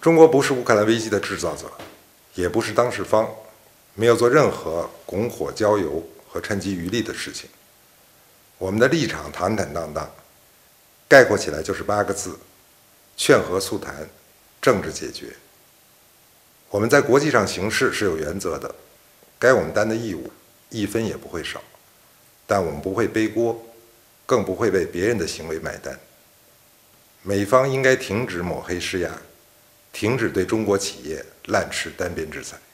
中国不是乌克兰危机的制造者，也不是当事方，没有做任何拱火浇油和趁机渔利的事情。我们的立场坦坦荡荡，概括起来就是8个字：劝和促谈，政治解决。我们在国际上行事是有原则的，该我们担的义务1分也不会少，但我们不会背锅，更不会为别人的行为买单。美方应该停止抹黑施压，停止对中国企业滥施单边制裁。